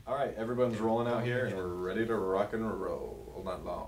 All right, everyone's rolling out here, and we're ready to rock and roll all night long.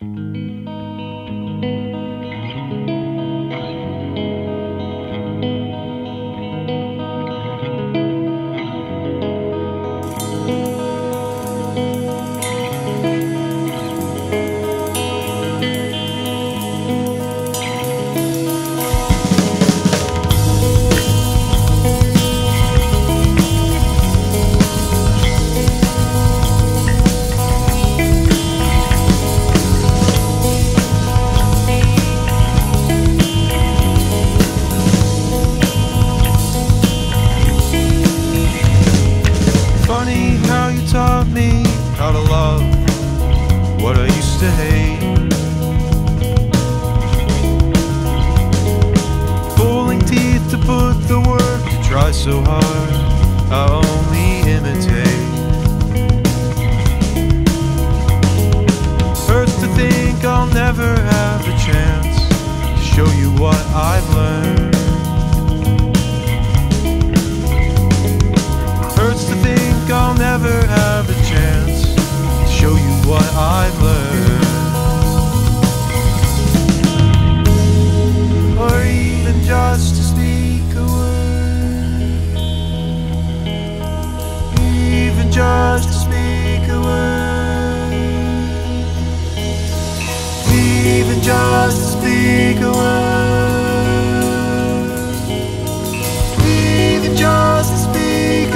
So hard, I only imitate. Hurts to think I'll never have the chance to show you what I've learned. Hurts to think I'll never have the chance to show you what I've learned. Or even just to speak a word. Just to speak a word, even just to speak a word, even just to speak a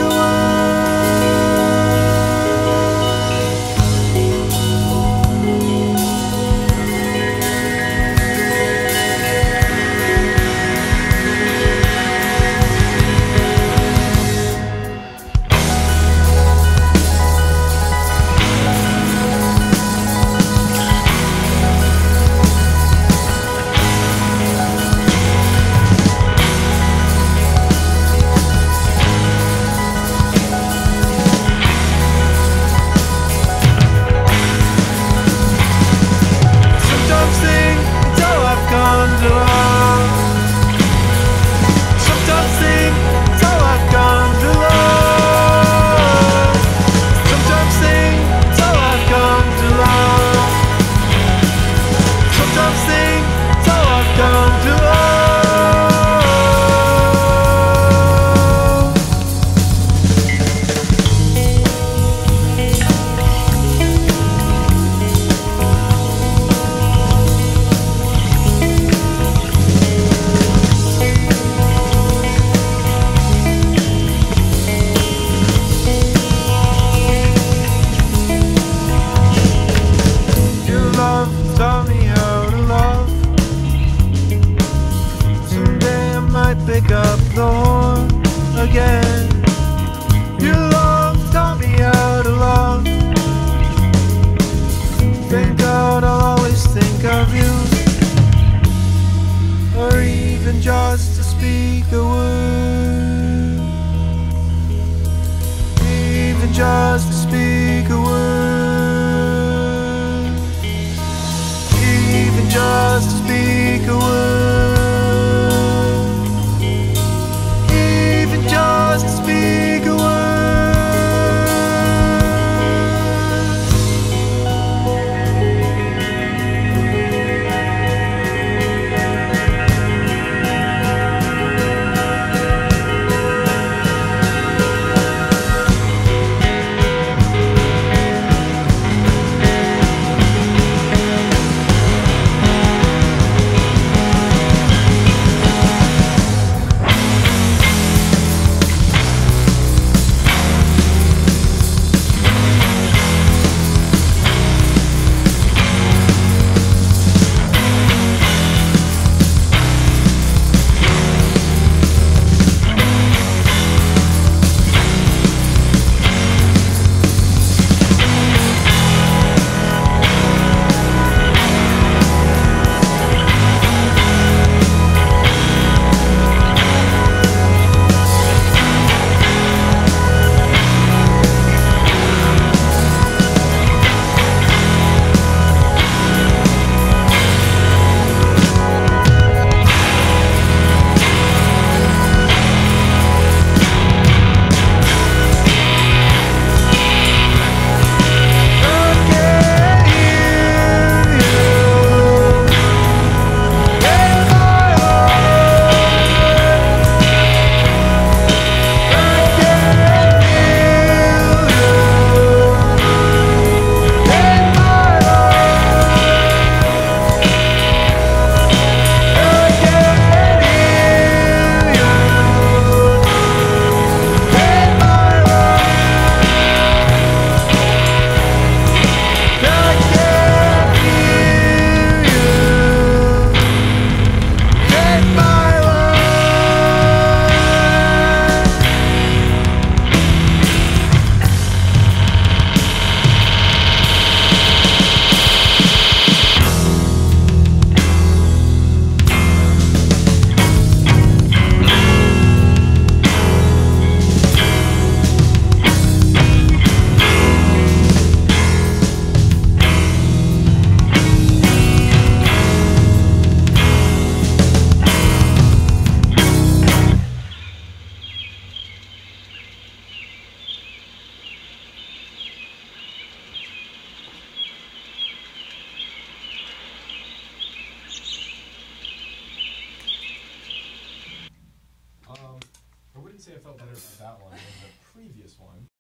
felt better about that one than the previous one.